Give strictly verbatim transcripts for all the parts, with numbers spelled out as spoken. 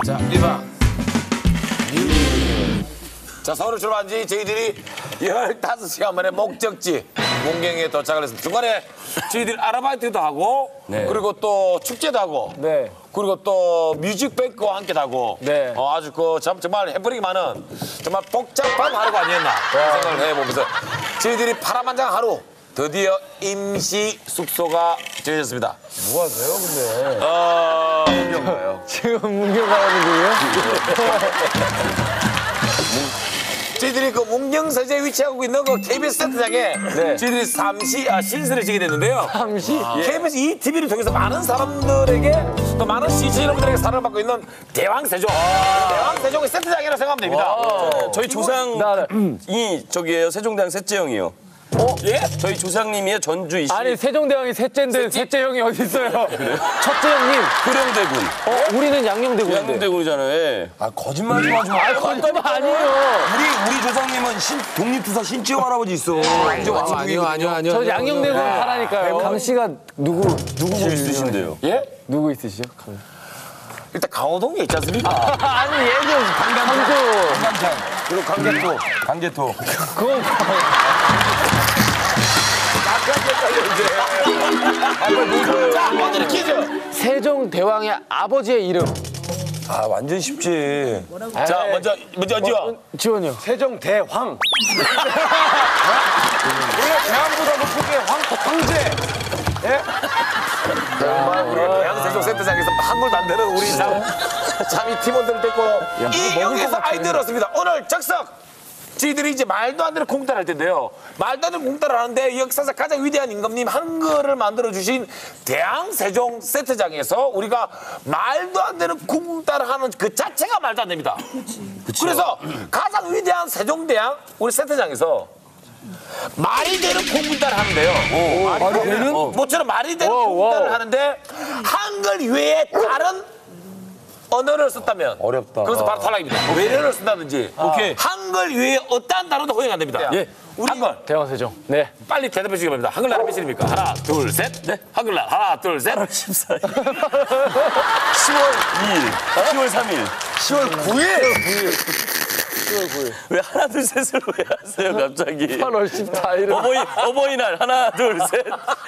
자, 일 번. 자, 서울에 출발한 지 저희들이 열다섯 시간 만에 목적지 문경에 도착을 했습니다. 중간에 저희들이 아르바이트도 하고 네. 그리고 또 축제도 하고 네. 그리고 또 뮤직뱅크와 함께도 하고 네. 어, 아주 그 참, 정말 해버리기 많은 정말 복잡한 하루가 아니었나 그런 생각을 해보면서 저희들이 파란만장 하루 드디어 임시 숙소가 정해졌습니다. 뭐 하세요, 근데? 어... 지금 문경 가는 중이에요? 저희들이 그 문경서재에 위치하고 있는 그 케이비에스 세트장에 네. 저희들이 잠시 아, 신설을 지게 됐는데요. 잠시? 아, 케이비에스 이 티비를 통해서 많은 사람들에게 또 많은 시청 여러분들에게 사랑을 받고 있는 대왕세종. 대왕세종의 세트장이라고 생각하면 됩니다. 저희 조상이 나, 저기예요. 세종대왕 셋째형이요. 어? 예? 저희 조상님이요. 전주이시 아니, 세종대왕이 셋째인데 셋째 형이 어디 있어요? 첫째 형님. 효령대군. 어, 우리는 양녕대군인데. 양릉대군이잖아요. 예. 아 거짓말 좀 하지 마. 아, 거짓말 아니에요. 우리 우리 조상님은 신, 독립투사 신지영 할아버지 있어. 완전 아, 아니요, 아니요, 아니요. 저 양녕대군 하라니까요. 강 씨가 누구, 누구 실 있으신데요. 예? 누구 있으시죠? 강. 일단 강호동에 있지 않습니까? 아니, 얘는 강강도. 강남찬 그리고 강개토 강개토. 그건 자, 오늘의 퀴즈. 세종대왕의 아버지의 이름. 아 완전 쉽지. 자, 먼저, 먼저, 먼저. 지원이요. 세종대황. 우리가 대왕보다 높게 황, 황제. 예? 정말 우리 대왕세종 센터장에서 한글도 안 되는 우리 참, 참 이 팀원들을 데리고 이 여기서 아이디어를 얻습니다. 오늘 적석. 저희들이 이제 말도 안 되는 공따를 할 텐데요. 말도 안 되는 공따를 하는데 역사상 가장 위대한 임금님 한글을 만들어주신 대왕세종 세트장에서 우리가 말도 안 되는 공따를 하는 그 자체가 말도 안 됩니다. 그래서 가장 위대한 세종대왕 우리 세트장에서 말이 되는 공따를 하는데요. 오, 말이 되는? 어. 모처럼 말이 되는 공따를 하는데 한글 외에 다른 언어를 썼다면 어렵다. 그래서 바로 탈락입니다. 외래어를 쓴다든지 오케이. 한글 외에 어떠한 단어도 허용 안 됩니다. 예. 우리 한글 대왕세종. 네. 빨리 대답해 주시기 바랍니다. 한글 나라 몇일입니까? 하나, 둘, 셋. 네. 한글 나라 하나, 둘, 셋. 십사 일. 시월 이일. 시월 삼일. 시월 구일. 왜 하나 둘 셋을 왜 하세요 갑자기? 팔월 십사일. 어버이 어버이날 하나 둘 셋.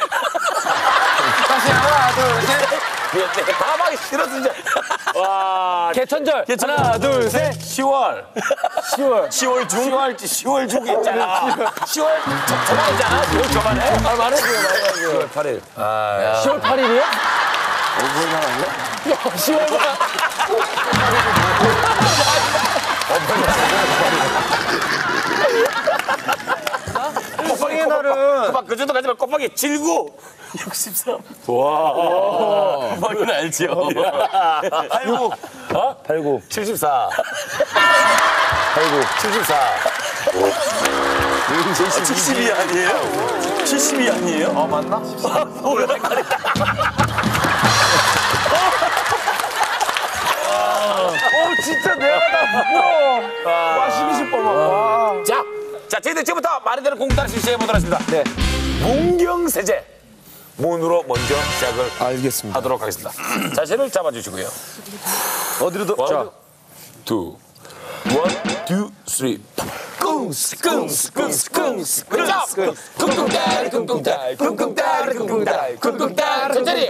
다시 하나, 둘, 셋. 네, 답하기 싫어서 이제. 와. 개천절. 하나, 둘, 셋. 시월. 시월. 시월 중. 시월, 시월 중이 있잖아. 시월 저, 저만 있잖아. 시월 저만 해. 아, 말해줘요, 말해줘요. 시월 팔일. 시월 팔일이요? 야, 시월 팔일. 곱하기 날은. 그만 그 정도 가지만 곱하기 칠구. 육십삼. 와. 이건 알죠. 팔구. 어? 팔구. 칠십사. 팔구. 칠십사. 칠십이 아니에요? 칠십이 아니에요? 어, 맞나? 뭐야? 어, 진짜 내가 다 부러워. 와, 십이십 번 와. 자, 자, 저희들 지금부터 말이 되는 공따를 실시해 보도록 하겠습니다. 네. 문경세제. 문으로 먼저 시작을 알겠습니다. 하도록 하겠습니다. 자신을 잡아주시고요. 어디로 더? 원, 투, 원, 투, 쓰리. 꿍스, 꿍스, 꿍스, 꿍스. 자, 쿵쿵따리, 쿵쿵따리, 쿵쿵따리, 쿵쿵따리, 쿵쿵따리. 천천히.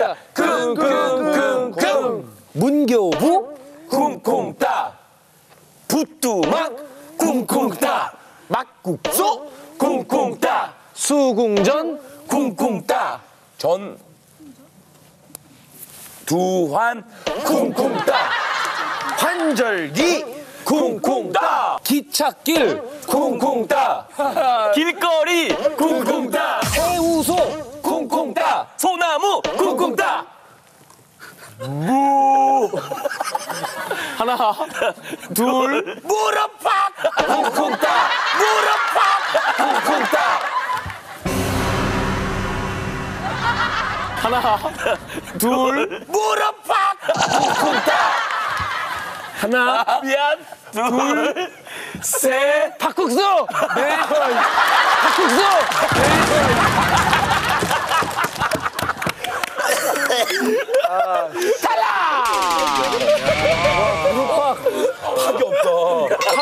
쿵쿵쿵쿵. 문교부. 쿵쿵따. 부뚜막. 쿵쿵따. 막국수. 쿵쿵따. 수궁전. 쿵쿵따. 전. 두환. 쿵쿵따. 환절기. 쿵쿵따. 기찻길. 쿵쿵따. 길거리. 쿵쿵따. 해우소. 쿵쿵따. 소나무. 쿵쿵따. 하나, 둘. 무릎팍. 쿵쿵따. 무릎팍. 쿵쿵따. 하나, 둘. 무릎팍. 쿵쿵따. 하나, 미안. 둘. 셋. 닭국수. 네, 닭국수. 탈락.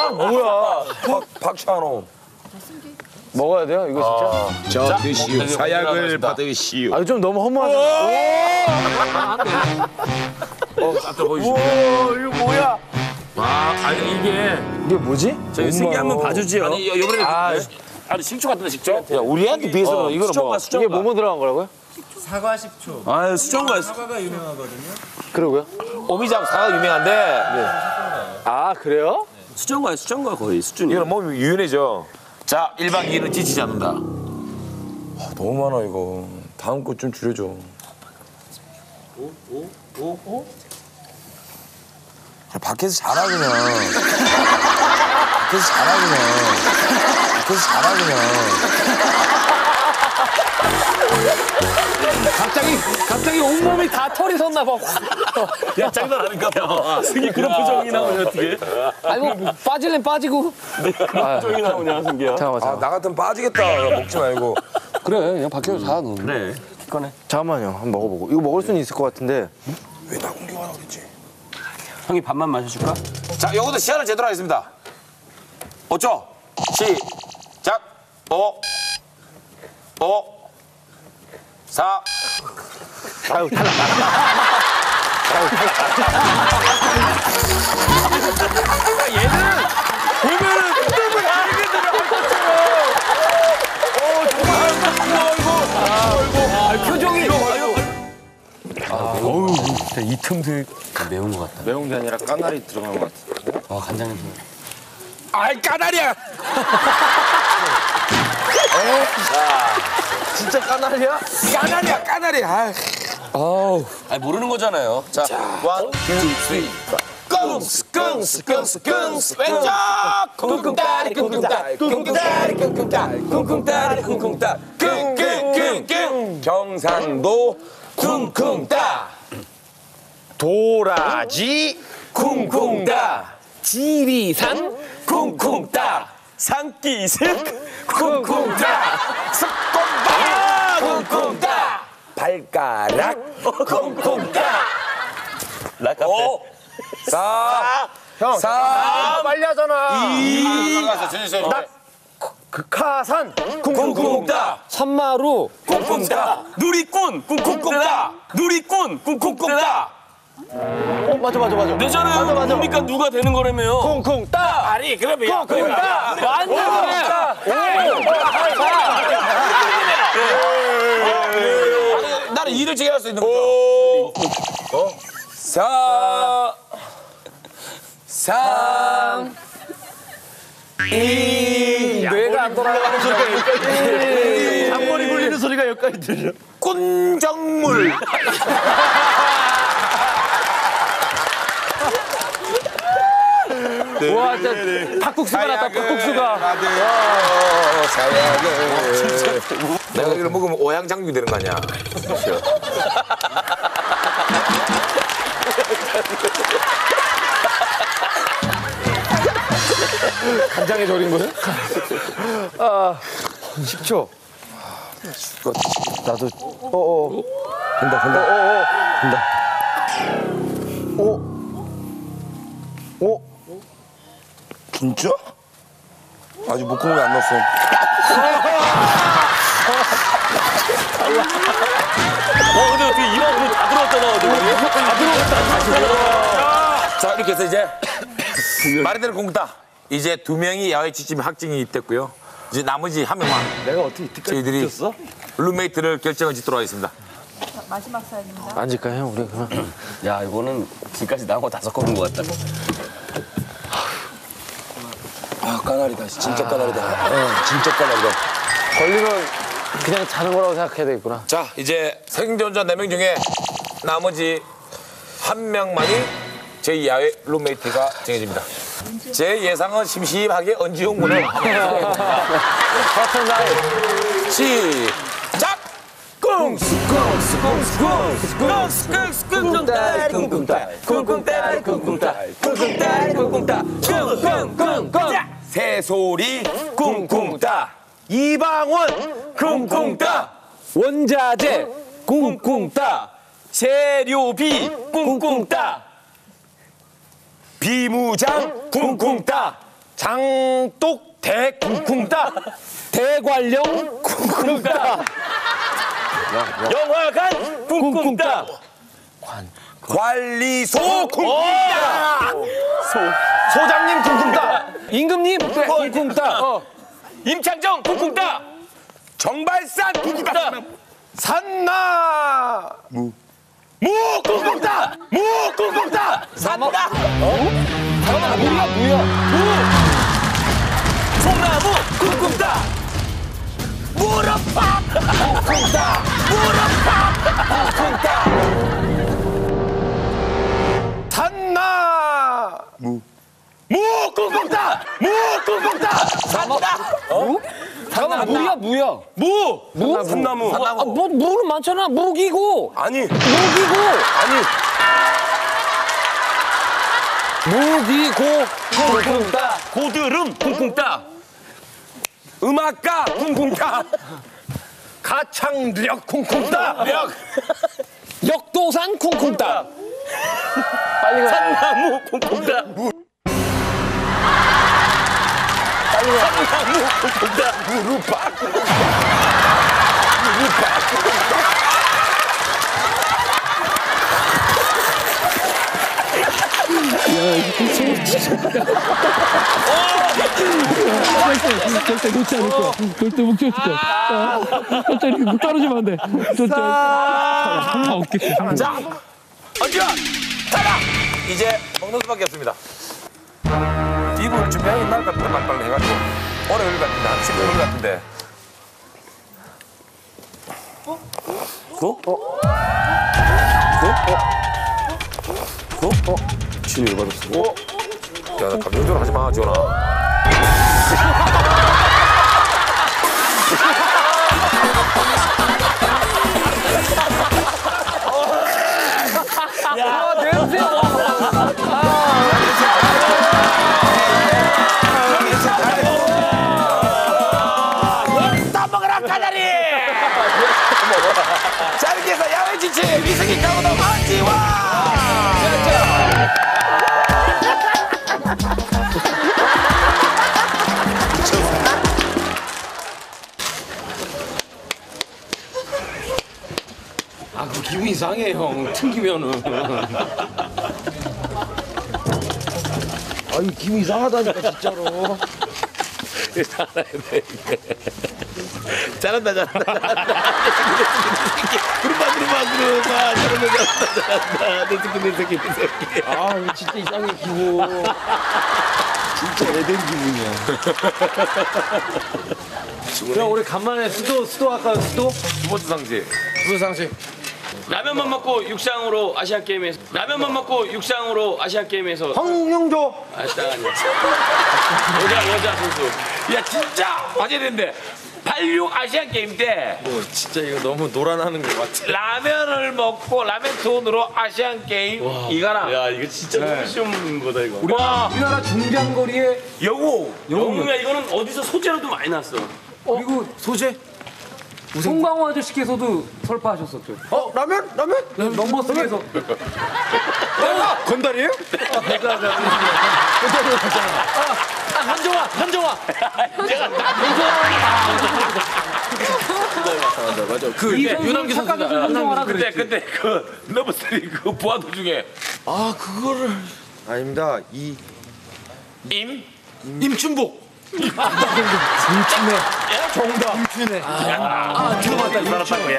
뭐야? 박, 박찬호. 먹어야 돼요 이거 진짜? 자, 드시오. 사약을 받으시오. 아 이거 좀 너무 허무하잖아. 앞에 보여주시죠. 이거 뭐야? 아, 아니 이게 이게 뭐지? 저희 승기 한번 봐주지요. 아니 요- 요번에 아, 아니 식초 같은데 식초? 야, 우리한테 비해서는 이거는 수정과, 뭐. 수정과. 이게 뭐뭐 들어간 거라고요? 사과 십 초. 아, 수정과. 사과가 유명하거든요. 그러고요? 오미장 사과 유명한데 아 그래요? 수정과 수정과 거의 수준이. 이거는 몸이 유연해져. 자, 일 박 이 일은 지치지 않는다. 너무 많아 이거. 다음 거 좀 줄여줘. 오, 오, 오, 오. 아, 밖에서 자라 그냥. 밖에서 자라 그냥. 밖에서 자라 그냥. 갑자기 갑자기 온몸이 다 털이 섰나 봐. 야, 장난 아닌가 봐. 승기 그런 표정이 나오냐, 어떻게? 아이고 빠질래 빠지고. 그런 표정이 나오냐, 승기야. 잠깐만 아, 잠깐만. 나 같으면 빠지겠다. 먹지 말고. 그래 그냥 밖에서 자 너. 그래. 기꺼네. 잠깐만요 한번 먹어보고. 이거 먹을 수는 있을 것 같은데. 왜 나 공격하라 그랬지? 형이 밥만 마셔줄까? 자, 요것도 시간을 제대로 하겠습니다. 오 초. 시작. 오. 오. 사. 아유 탈락. 표정이. 이 틈새 매운 것 같다. 매운 게 아니라 까나리 들어간 것 같아. 와, 간장 냄새. 아이 까나리야. 진짜 까나리야? 까나리야, 까나리야. 아이. 아니, 모르는 거잖아요. 자, 원, 투, 쓰리. 끙스, 끙스, 끙스, 끙스. 왼쪽. 쿵쿵따리, 쿵쿵따. 쿵쿵따리, 쿵쿵따. 쿵쿵따리, 쿵쿵따. 끙끙끙끙. 경상도 쿵쿵따. 도라지 쿵쿵따. 지리산 쿵쿵따. 산기슭 쿵쿵따. 습곤바. 쿵쿵따. 발가락. 쿵쿵따. 라카페. 오. 사. 형. 사. 아 빨리 하잖아. 이. 나. 극하산 쿵쿵따. 산마루 쿵쿵따. 누리꾼 쿵쿵따. 누리꾼 쿵쿵따. 어 맞아 맞아 맞아. 내잖아요. 맞아, 맞아. 그러니까 누가 되는 거라며요. 쿵쿵 따. 아니, 그러면 야. 쿵쿵 따. 완전 나는 일을 제기할 수 있는 거죠. 사. 삼. 이. 뇌가 안 돌아가는 소리가 여기까지 들려. 앞머리 굴리는 소리가 여기까지 들려. 꾼정물. 와 진짜 닭국수가 났다 닭국수가. 사약을. 내가 이걸 먹으면 오양장육이 되는 거 아니야? 간장에 절인 거예요? 아 십 초. 나도 어어 된다, 된다. 어어 된다. 오. 오. 진짜? 아직 목구멍에 안 넣었어. 어, 근데 어떻게 이만큼 다 들어왔잖아. 다 들어왔다. 자, 이렇게 해서 이제 말이 공다. 이제 두 명이 야외 지침 확정이 됐고요. 이제 나머지 한 명만 내가 어떻게 이때까지 저희들이 늦었어? 룸메이트를 결정을 짓도록 하겠습니다. 마지막 사연입니다. 앉을까 형 우리 그러면. 야, 이거는 지금까지 나온 거 다섯 건인 것 같다. 아, 까나리다. 진짜 까나리다. 어, 진짜 까나리다. 걸리면 그냥 자는 거라고 생각해야 되겠구나. 자, 이제 생존자 네 명 중에 나머지 한 명만이 저희 야외 룸메이트가 정해집니다. 제 예상은 심심하게 은지용 군을 같은 날 시작! 꿍스 꿍스 꿍스 꿍스 꿍스 꿍스 꿍꿍따리 꿍꿍따리 꿍꿍따리 꿍꿍따리 꿍꿍따리 꿍꿍따 꿍꿍꿍꿍 새소리 쿵쿵따. 이방원 쿵쿵따. 원자재 꿍꿍따 재료비 쿵쿵따. 비무장 쿵쿵따. 장독 대쿵쿵따. 대관령 쿵쿵따. 영화관 쿵쿵따. 관리소 쿵쿵따. 소장님 쿵쿵따. 임금님 쿵쿵따. 어. 임창정 쿵쿵따. 정발산 쿵쿵따. 산나. 무. 무 쿵쿵따. 무 쿵쿵따. 산나. 잠깐만 무야 무야. 소나무 쿵쿵따. 무릎팍 쿵쿵따. 무릎팍 쿵쿵따. 산나. 무. 무 쿵쿵따. 무 쿵쿵따. 산나. 잠깐만 무야 무야. 무. 무? 산나무. 아, 뭐 무는 많잖아. 무기고. 아니. 무기고. 아니. 무기고 쿵쿵따. 고드름 쿵쿵따. 음악가 쿵쿵따. 가창력 쿵쿵따. 역 역도산 쿵쿵따. 빨리 가. 산나무 쿵쿵따. 산나무 쿵쿵따. 무릎팍. 절대 놓지 않을 거야. 절대 못 칠 거야. 아, 절대 이렇게 떨어지면 안 돼. 절대. 다 없겠어. 자, 언제야? 타라. 이제 먹는 수밖에 없습니다. 이분 준비하는 날 같은데 빨리빨리 해가지고 오래 걸릴 것 같은데 한 십 분 걸릴 것 같은데. 어? 어? 어? 어? 진이 받았어. 어? 야, 나 감정적으로 하지 마, 지원아. 아 냄새. 따먹으라 가자리. 자, 이렇게 해서 야외 지치 위승기 가보도 마지와. 아, 그 기분 이상해 형. 튕기면은. 아유, 기분 이상하다니까, 진짜로. 잘한다 잘한다 잘한다. 그룹아 그룹아 그룹아 잘한다 잘한다 잘한다. 내 새끼 내 새끼 내 새끼. 아, 이거 진짜 이상해 기분. 진짜 애된 기분이야. 형 우리 간만에 수도 수도 할까요 수도? 두 번째 상식. 두 번째 상식. 라면만 먹고 육상으로 아시안 게임에서 라면만 먹고 육상으로 아시안 게임에서 황영조. 아 딱 아니야. 여자 여자 선수. 야, 진짜 화제된대. 팔십육 아시안 게임 때 진짜 이거 너무 노란하는 것 같아. 라면을 먹고 라면 돈으로 아시안 게임 이가라. 야 이거 진짜 너무 쉬운 거다 이거. 우리 우리나라 중장거리의 영호. 영웅이야 이거는 어디서 소재로도 많이 났어. 그리고 소재. 송강호 아저씨께서도 설파하셨었죠. 어, 라면? 라면? 넘버 쓰리에서 아, 건달이에요? 아 한정아 한정아 그 이 선수 유남기 착각해서 선수가 한정아라 그때 그랬지. 그때 그 넘버쓰리 그 부하도 중에 아 그거를 아닙니다. 이 임 임춘복. 정답. 아, 들어봤다. 이거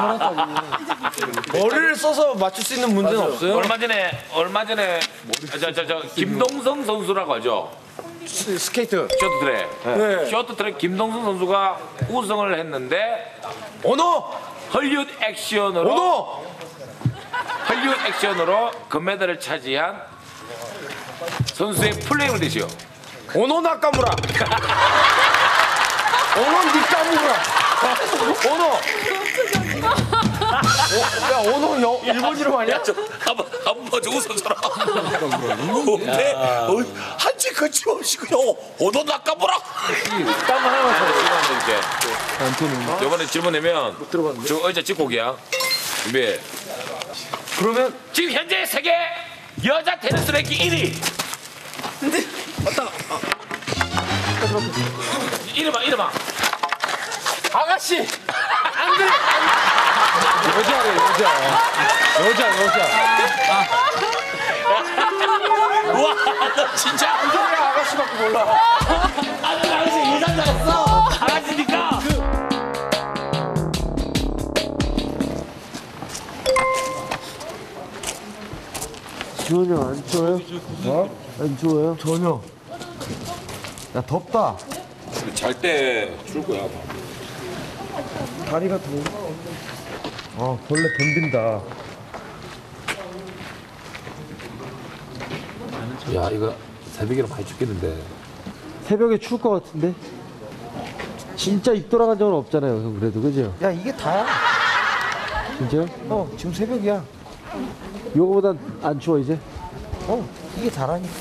머리를 써서 맞출 수 있는 문제는 없어요? 얼마 전에 얼마 전에 저 저 저 김동성 선수라고 하죠. 스케이트. 쇼트트랙. 네. 쇼트트랙 김동성 선수가 우승을 했는데 언어. 헐리우드 액션으로 언어. 헐리우드 액션으로 금메달을 차지한 선수의 플레임을 대시오. 언어 나카무라. 언어 니카무라. 언어. 야 언어 영 일본 이름 아니야? 한번 한번 먼저 웃어줘라. 근데 한치 거침없이 그냥 오도 낚아보라. 땀 하나만 더 질문할게. 이번에 질문 내면 저 의자 집고기야. 준비. 그러면 지금 현재 세계 여자 테니스 랭킹 일 위. 이름아 이름아. 아가씨. 안 그래. 여자래 여자. 여자 여자. 와, 너 진짜 아가씨밖에 몰라. 아가씨 예상 잘했어. 아가씨니까. 전혀 안 추워요? 어? 안 추워요? 전혀. 야, 덥다. 잘 때 줄 거야. 다리가 더워. 아, 벌레 덤빈다. 야 이거 새벽이라 많이 춥겠는데. 새벽에 추울 것 같은데? 진짜 입 돌아간 적은 없잖아요, 형. 그래도, 그죠? 야, 이게 다야. 진짜요? 어, 지금 새벽이야. 요거보단 안 추워, 이제? 어, 이게 다라니까.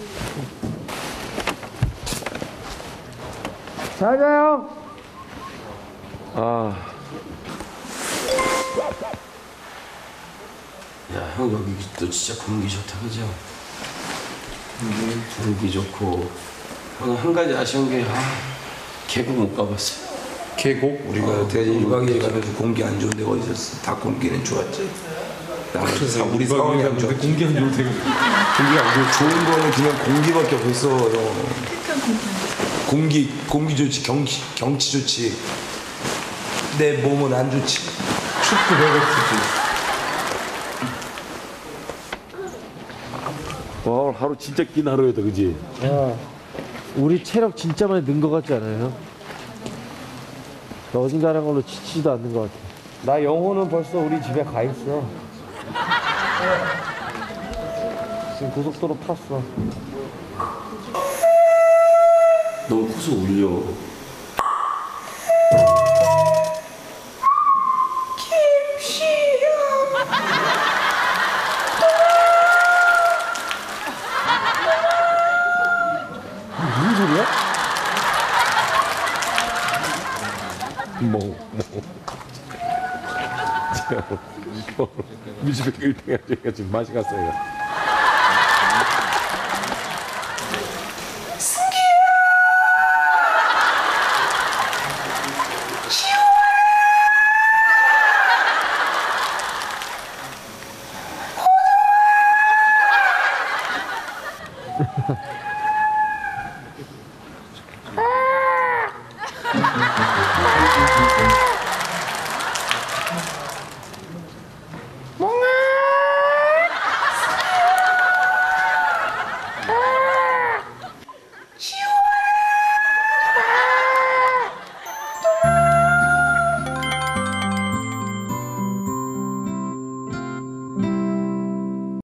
자자, 형! 아. 야, 형 여기 또 진짜 공기 좋다, 그죠? 공기 좋고. 형은 한 가지 아쉬운 게, 아, 계곡 못 가봤어요. 계곡? 우리가 대전 유광지 가면서 공기 안 좋은 데가 어딨었어? 다 공기는 좋았지. 나머지 사, 우리 상황이 안 좋았지. 공기 안 좋은 데가. 공기가 안 좋아. 좋은 거는 그냥 공기밖에 없어. 형. 공기, 공기 좋지, 경치, 경치 좋지. 내 몸은 안 좋지. 춥고 배고프지. 와, 오늘 하루 진짜 긴 하루였다, 그지? 야, 우리 체력 진짜 많이 는 것 같지 않아요? 형? 어딘가는 걸로 지치지도 않는 것 같아. 나 영호는 벌써 우리 집에 가 있어. 지금 고속도로 탔어. 너무 커서 울려. 무슨 소리야? 뭐, 뭐. 뭐, 뮤직뱅크 일 등 해가지고 지금 맛이 갔어요.